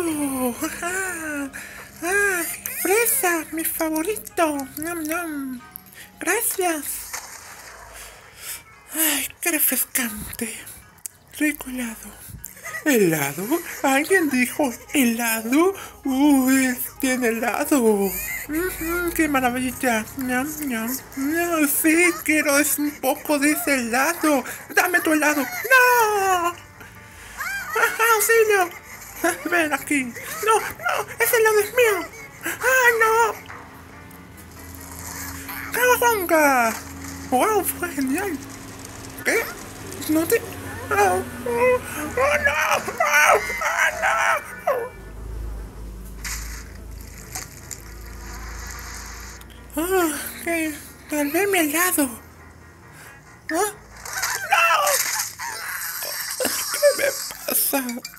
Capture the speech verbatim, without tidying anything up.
helado! ¡Ah! ¡Ah! ¡Fresa! ¡Mi favorito! ¡Nom, nom! ¡Gracias! ¡Ay, qué refrescante! Rico helado. ¿Helado? ¿Alguien dijo helado? ¡Uy! ¡Tiene helado! Mm, ¡Qué maravilla! ¡Ñam, ñam! No, sí, quiero es un poco de ese helado. ¡Dame tu helado! ¡No! ¡Ah, auxilio! Ah, ven aquí. ¡No, no! ¡Ese helado es mío! ¡Ah, no! ¡Cawabonga! ¡Wow! ¡Fue genial! ¿Qué? ¿No te...? ¡Oh, oh, oh no! ¡Oh, oh, no! ¡Oh, qué! Tal vez mi helado. ¿Ah? ¡No! ¿Qué me pasa?